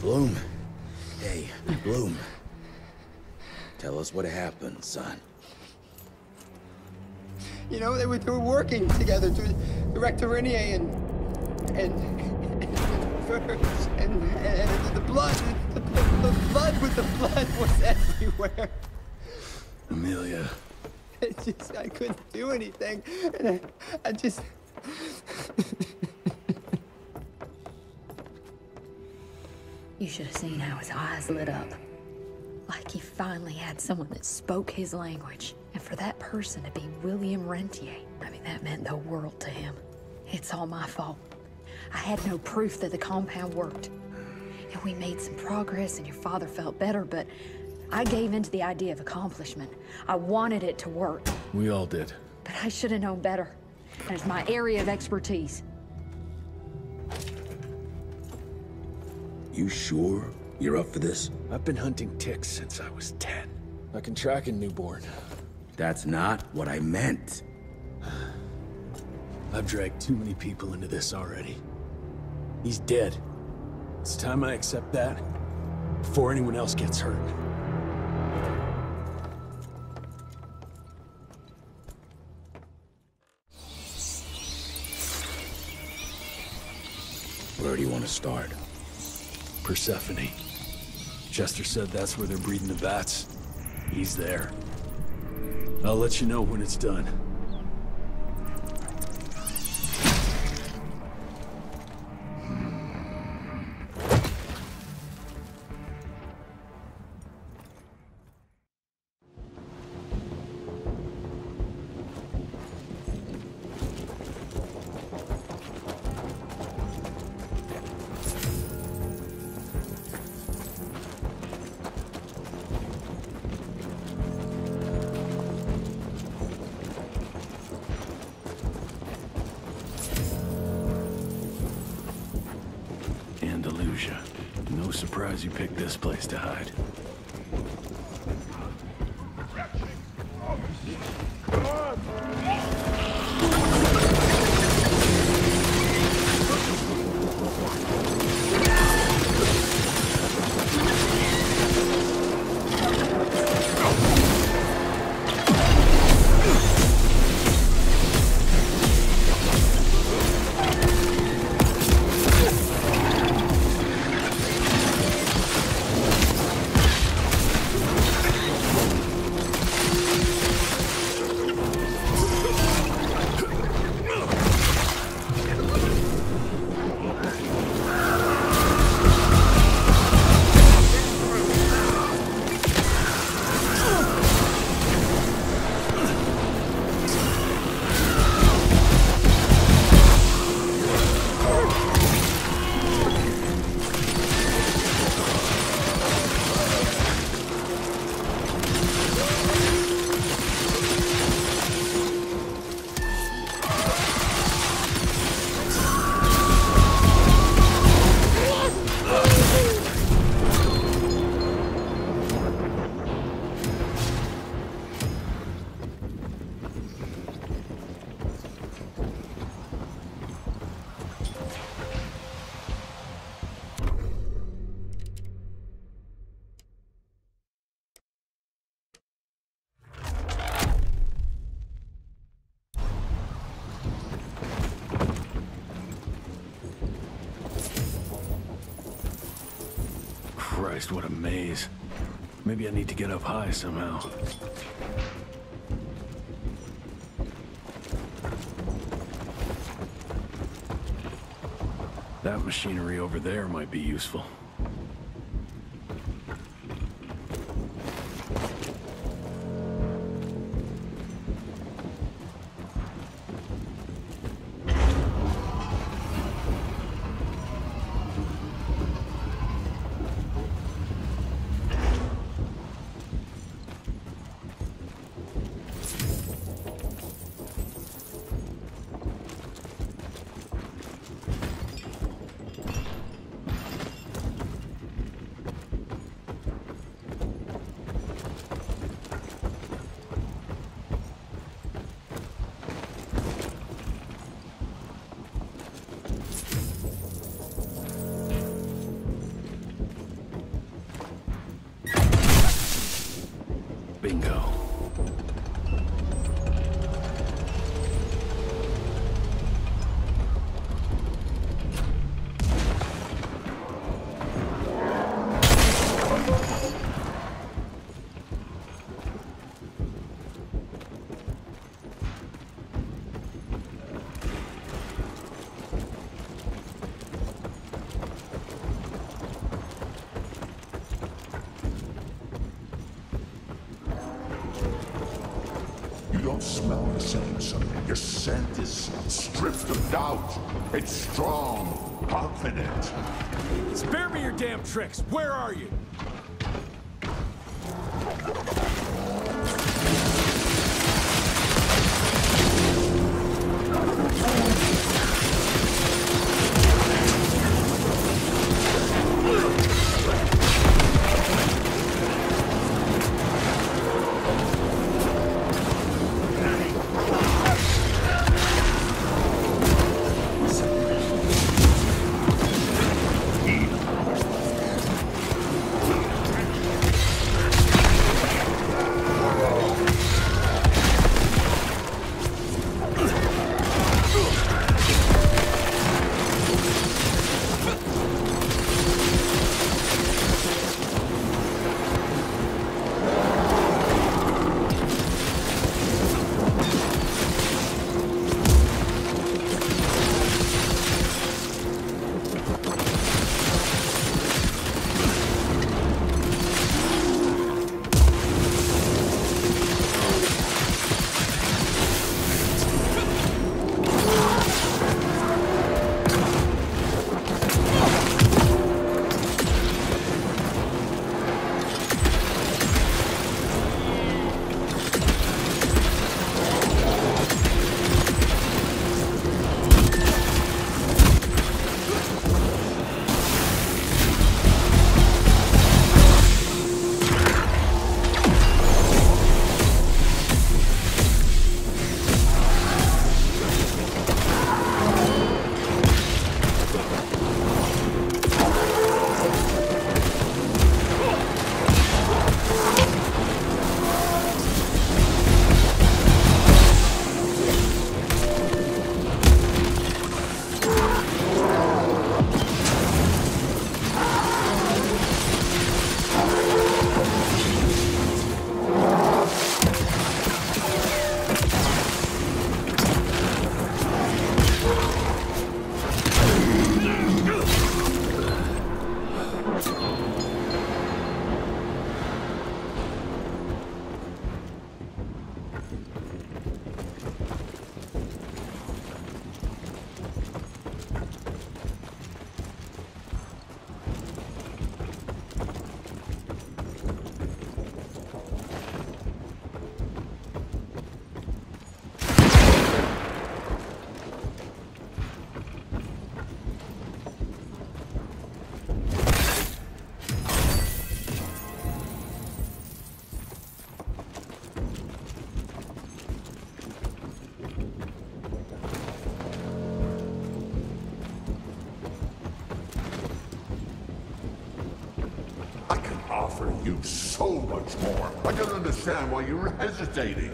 Bloom. Hey, Bloom. Tell us what happened, son. You know, they were working together to direct Irene and the blood with the blood was everywhere. Amelia. I couldn't do anything. And I just... You should have seen how his eyes lit up. Like he finally had someone that spoke his language. And for that person to be William Rentier, I mean, that meant the world to him. It's all my fault. I had no proof that the compound worked. And we made some progress and your father felt better, but I gave in to the idea of accomplishment. I wanted it to work. We all did. But I should have known better. And it's my area of expertise. You sure you're up for this? I've been hunting ticks since I was 10. I can track a newborn. That's not what I meant. I've dragged too many people into this already. He's dead. It's time I accept that before anyone else gets hurt. Where do you want to start? Persephone. Chester said that's where they're breeding the bats. He's there. I'll let you know when it's done. No surprise you picked this place to hide. Christ, what a maze. Maybe I need to get up high somehow. That machinery over there might be useful. smell the same, son. Your scent is stripped of doubt. It's strong, confident. Spare me your damn tricks. Where are you? Offer you so much more. I don't understand why you're hesitating.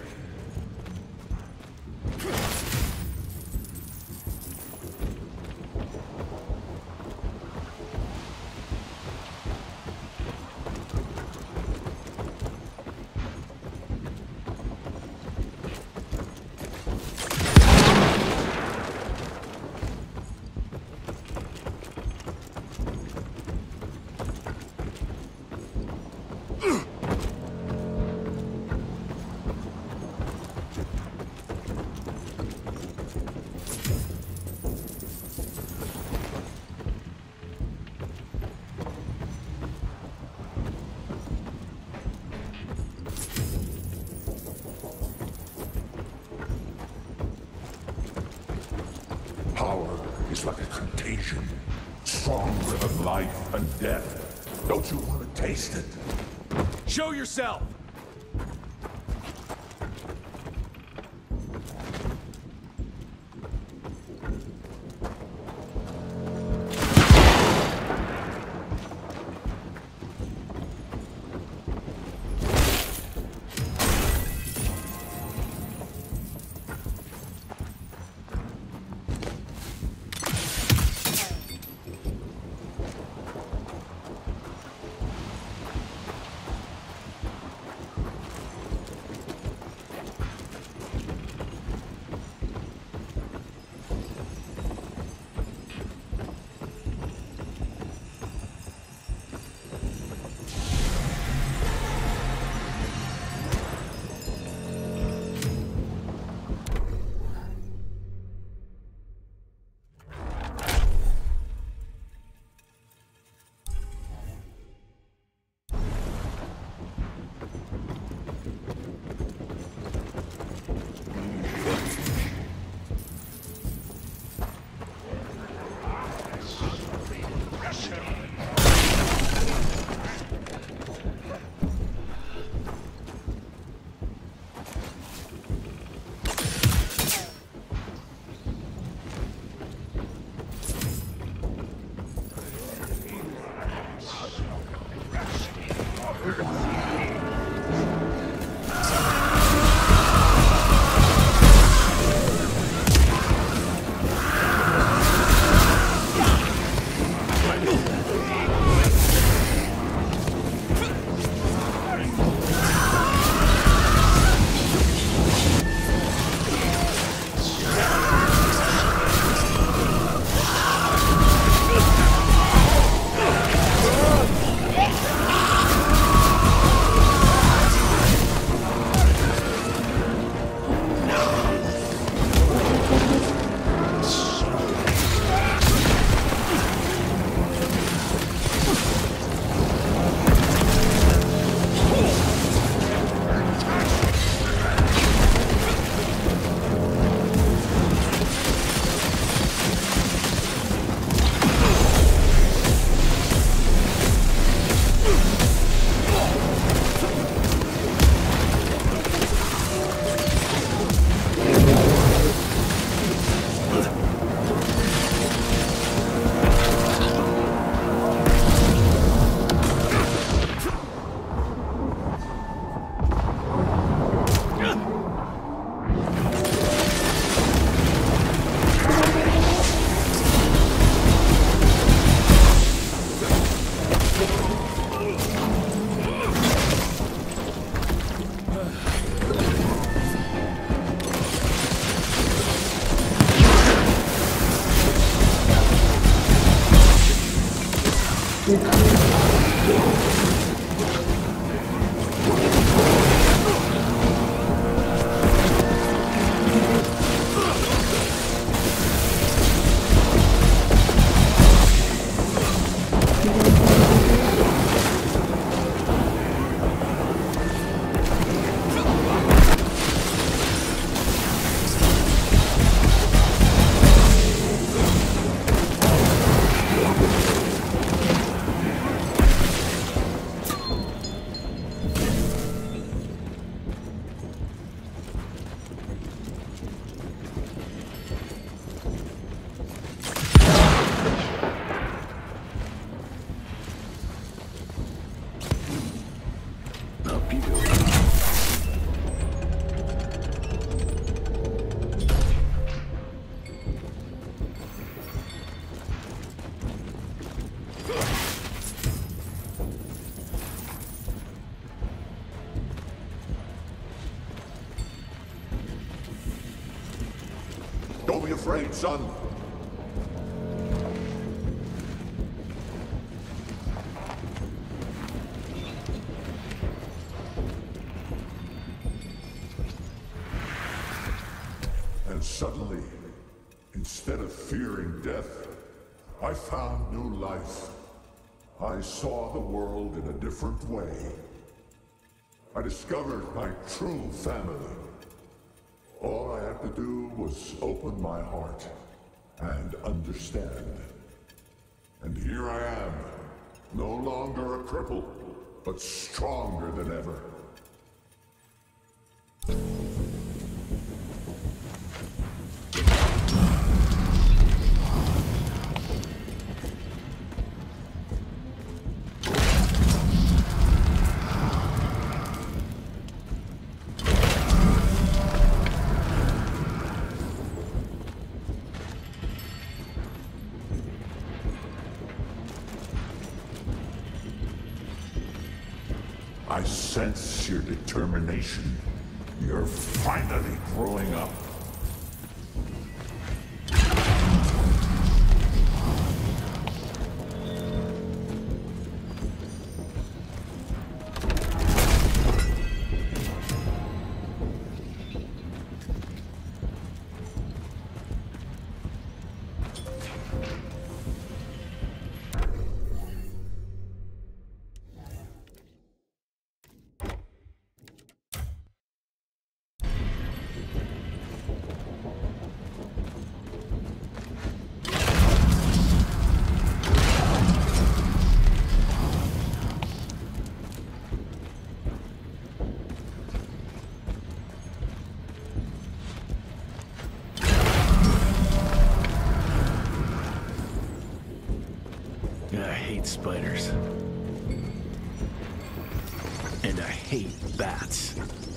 Power is like a contagion, stronger than life and death. Don't you want to taste it? Show yourself! Don't be afraid, son. And suddenly, instead of fearing death, I found new life. I saw the world in a different way. I discovered my true family. All I had to do was open my heart and understand. And here I am, no longer a cripple, but stronger than ever. I sense your determination. You're finally growing up. I hate spiders. And I hate bats.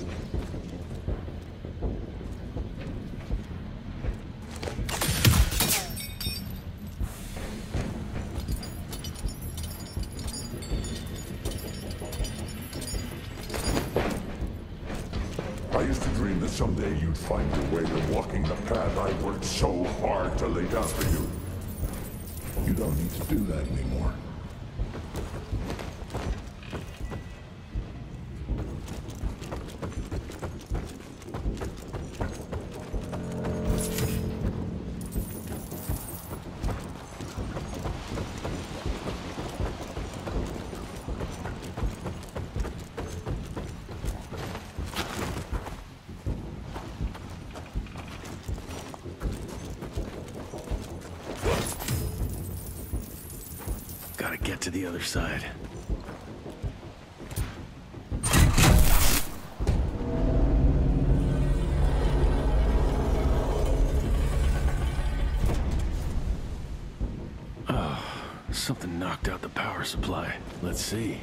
I used to dream that someday you'd find your way to walking the path I worked so hard to lay down for you. You don't need to do that anymore. Gotta get to the other side. Oh, something knocked out the power supply. Let's see.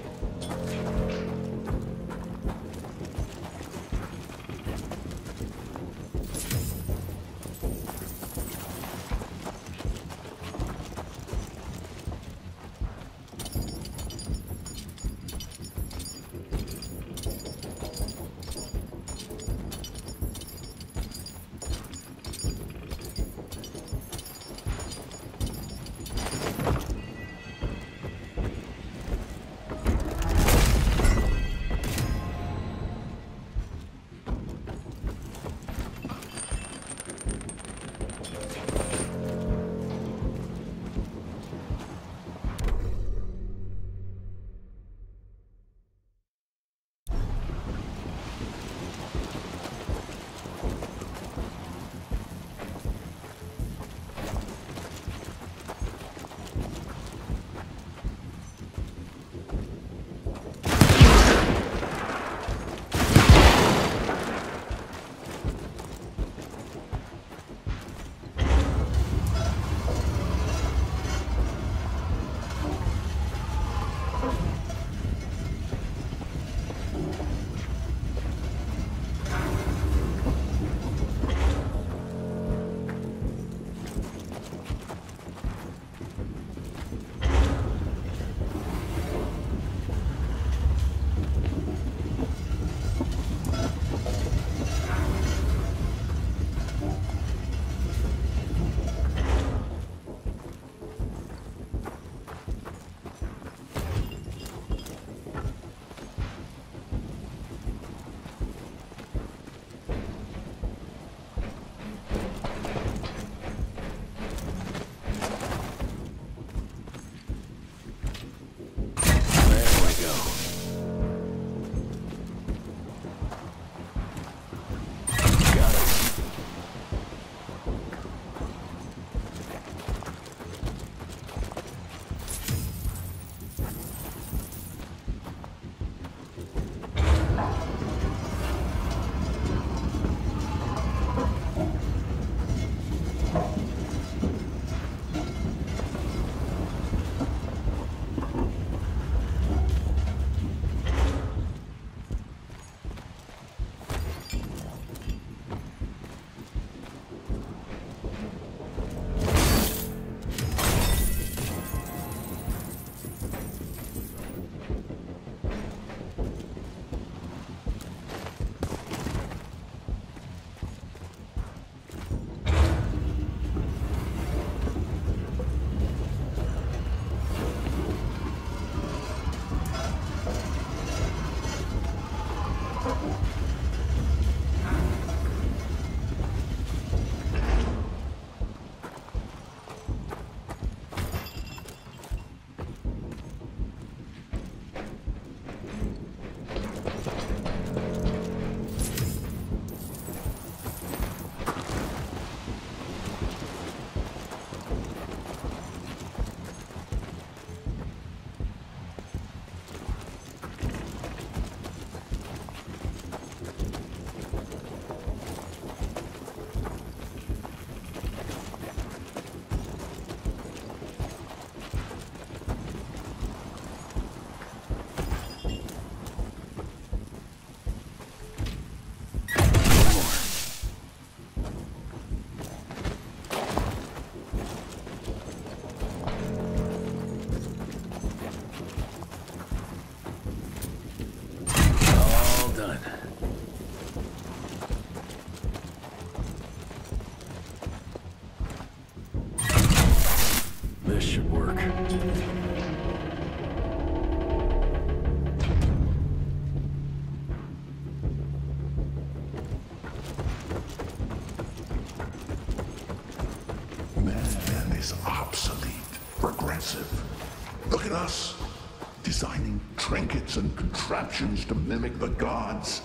progressive. Look at us, designing trinkets and contraptions to mimic the gods.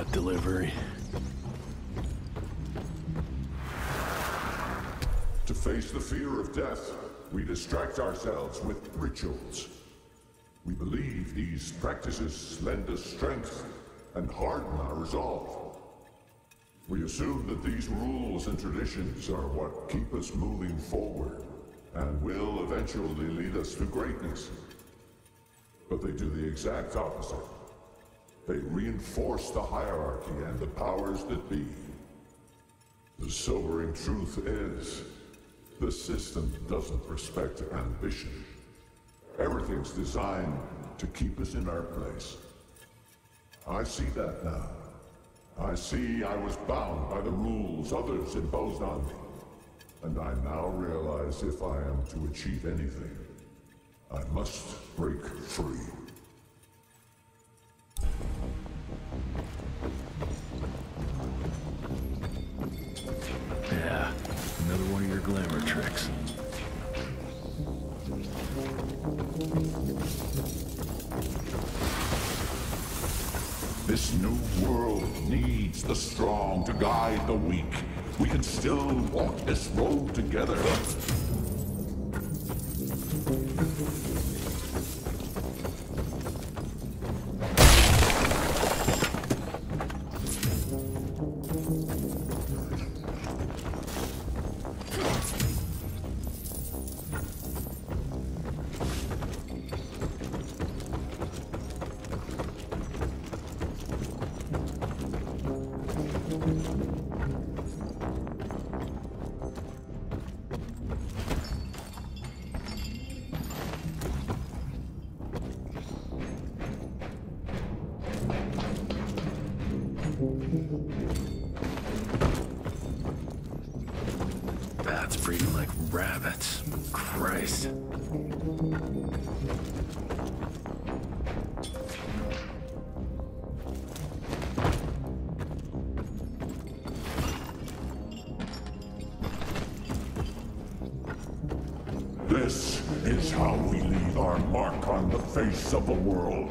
that delivery. To face the fear of death, we distract ourselves with rituals. We believe these practices lend us strength and harden our resolve. We assume that these rules and traditions are what keep us moving forward and will eventually lead us to greatness. But they do the exact opposite. They reinforce the hierarchy and the powers that be. The sobering truth is, the system doesn't respect ambition. Everything's designed to keep us in our place. I see that now. I see I was bound by the rules others imposed on me. And I now realize if I am to achieve anything, I must break free. Yeah, another one of your glamour tricks. This new world needs the strong to guide the weak. We can still walk this road together. Bats breeding like rabbits. Christ. This is how we leave our mark on the face of the world.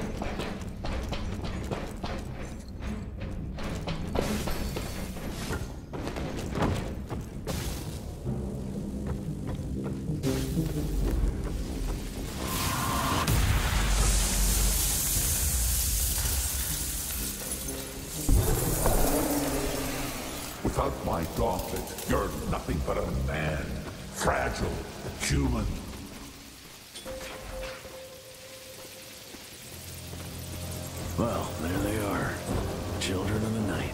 Without my gauntlet, you're nothing but a man. Fragile, human. Well, there they are. Children of the night.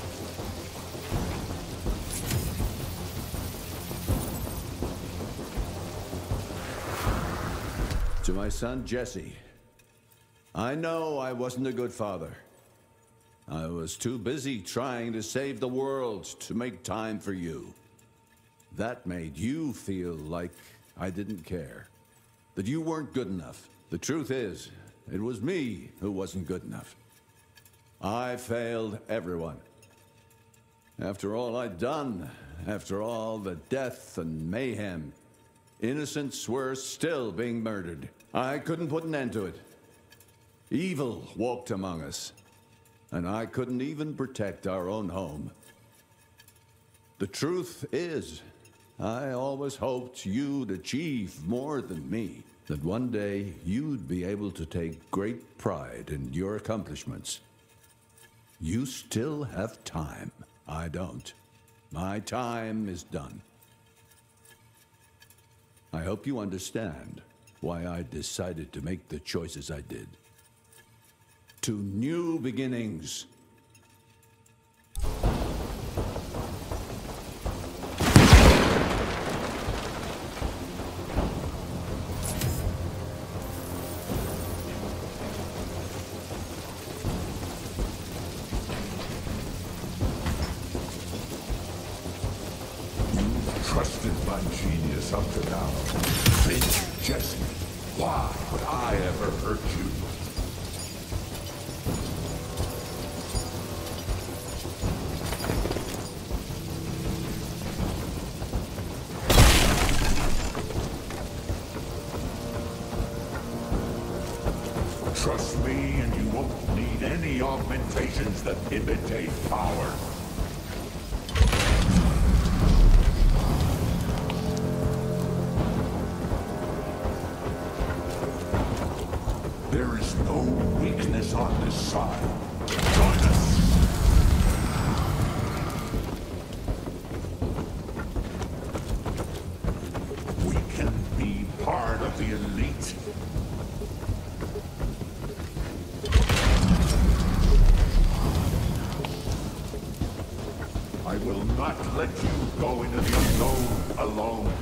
To my son, Jesse. I know I wasn't a good father. I was too busy trying to save the world to make time for you. That made you feel like I didn't care. That you weren't good enough. The truth is, it was me who wasn't good enough. I failed everyone. After all I'd done, after all the death and mayhem, innocents were still being murdered. I couldn't put an end to it. Evil walked among us, and I couldn't even protect our own home. The truth is, I always hoped you'd achieve more than me, that one day you'd be able to take great pride in your accomplishments. You still have time. I don't. My time is done. I hope you understand why I decided to make the choices I did. To new beginnings. Trusted my genius up to now. Think, Jesse, why would I ever hurt you? Trust me, and you won't need any augmentations that imitate power. There is no weakness on this side. Join us! We can be part of the elite. I will not let you go into the unknown alone.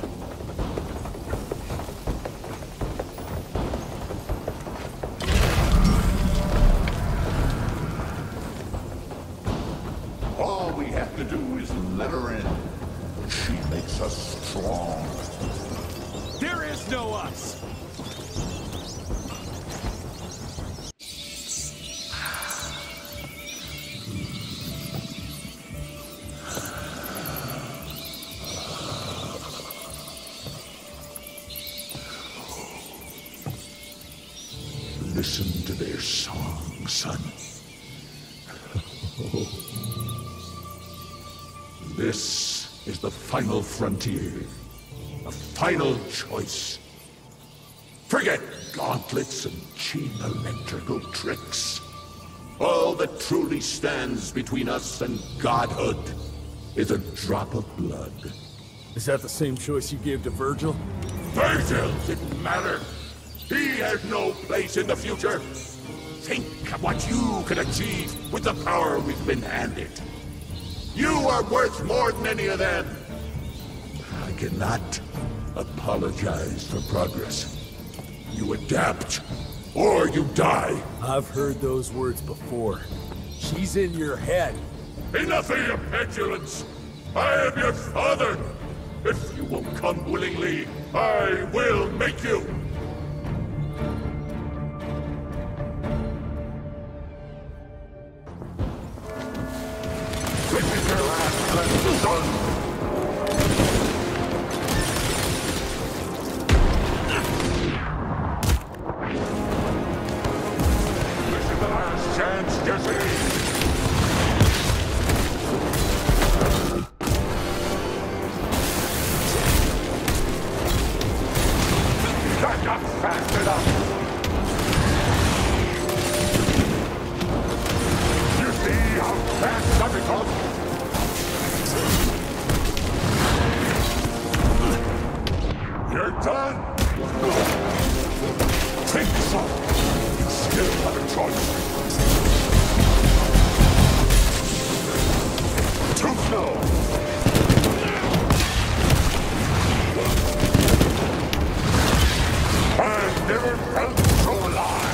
All we have to do is let her in. She makes us strong. There is no us! Listen to their song, son. This is the final frontier. A final choice. Forget gauntlets and cheap electrical tricks. All that truly stands between us and godhood is a drop of blood. Is that the same choice you gave to Virgil? Virgil didn't matter. He had no place in the future. Think of what you could achieve with the power we've been handed. You are worth more than any of them. I cannot apologize for progress. You adapt, or you die. I've heard those words before. She's in your head. Enough of your petulance. I am your father. If you won't come willingly, I will make you. This is your last lesson, son. This is the last chance, Jesse. That's not fast enough. You see how fast I become? You're done. Take some. You still have a choice. Too slow. I've never felt so alive.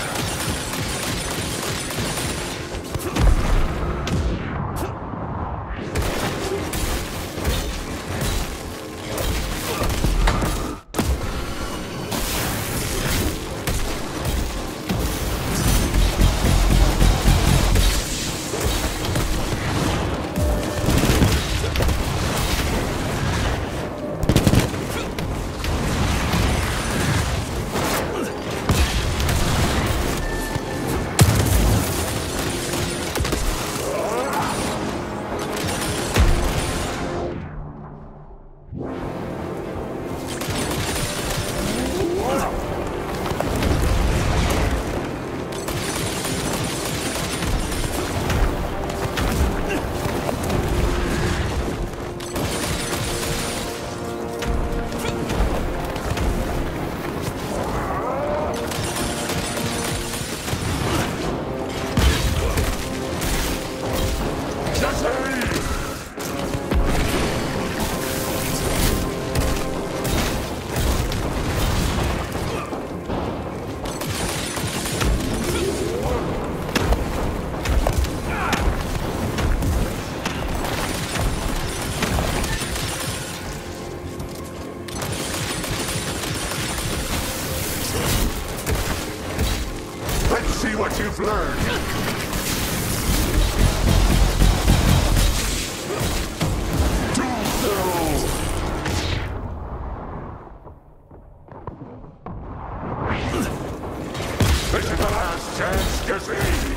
Let's see what you've learned. This is the last chance, Jesse!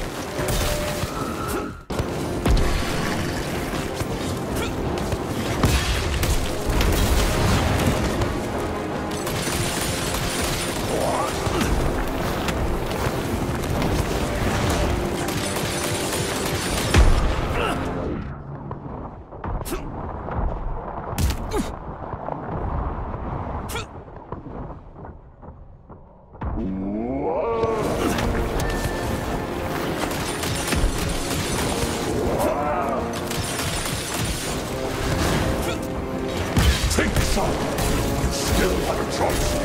Take this on! You still have a choice!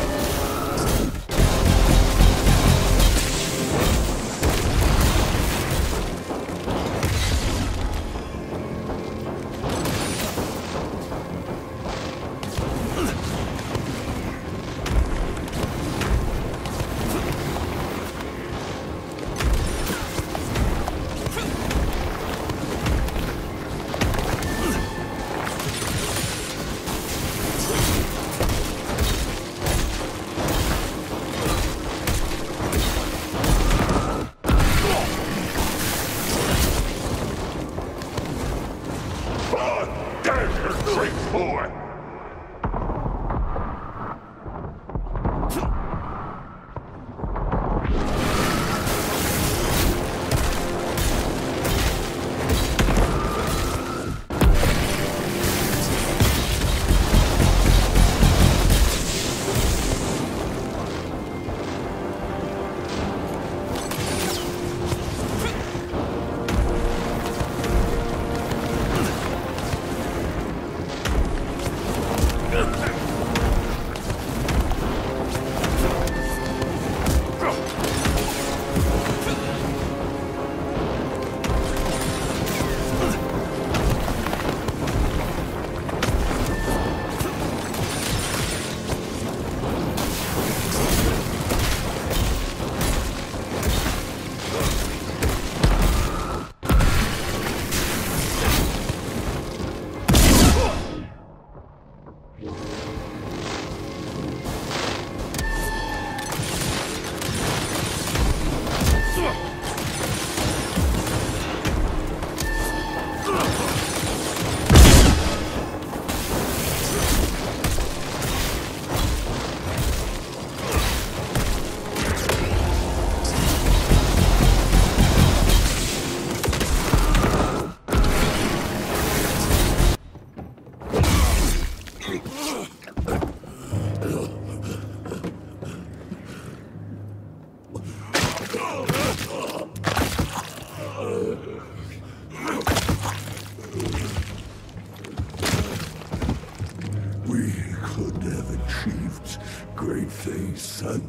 We could have achieved great things, son.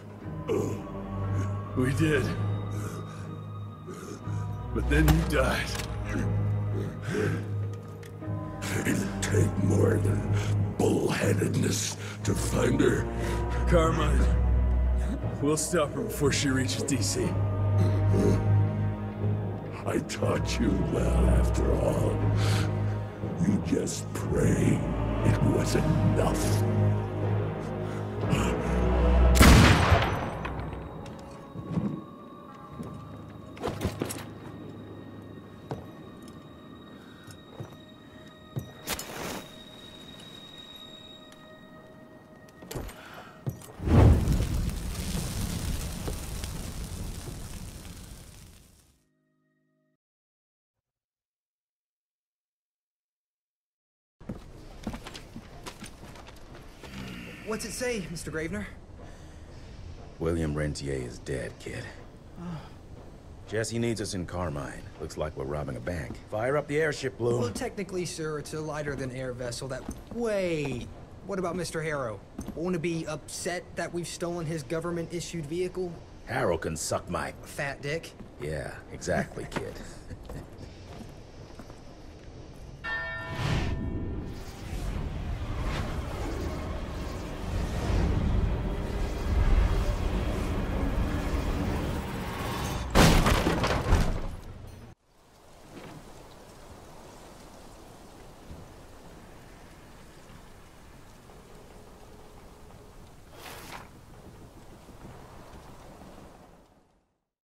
We did. But then you died. It'd take more than bullheadedness to find her. Carmine, we'll stop her before she reaches DC. I taught you well after all. You just pray it was enough. What's it say, Mr. Gravener? William Rentier is dead, kid. Jesse needs us in Carmine. Looks like we're robbing a bank. Fire up the airship, Bloom. Well, technically, sir, it's a lighter-than-air vessel that... Wait, what about Mr. Harrow? Won't he be upset that we've stolen his government-issued vehicle? Harrow can suck my... Fat dick? Yeah, exactly, kid.